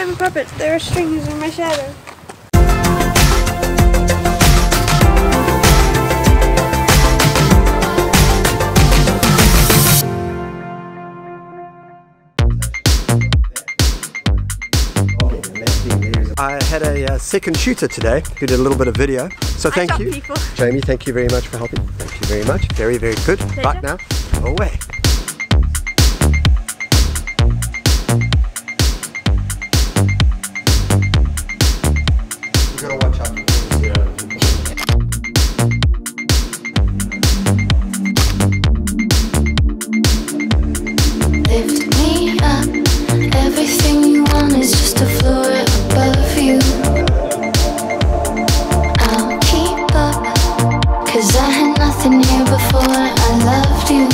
I'm a puppet. There are strings in my shadow. I had a second shooter today who did a little bit of video, so thank you. People. Jamie, thank you very much for helping. Thank you very much. Very, very good. Pleasure. Right now, away. You gotta watch out. Lift me up. Everything you want is just a floor above you. I'll keep up, 'cause I had nothing here before I loved you.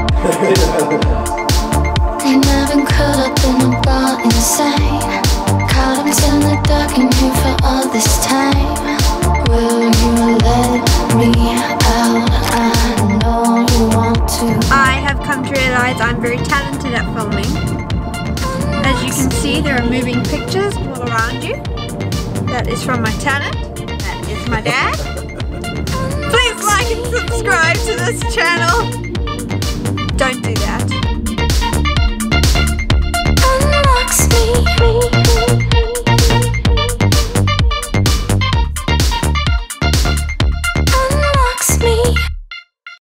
And I've been caught up in a ball inside, caught up in the dark in here for all this time. Will you let me out? I know you want to. I have come to realize I'm very talented at filming. As you can see, there are moving pictures all around you. That is from my talent. That is my dad. Please like and subscribe to this channel. Don't do that.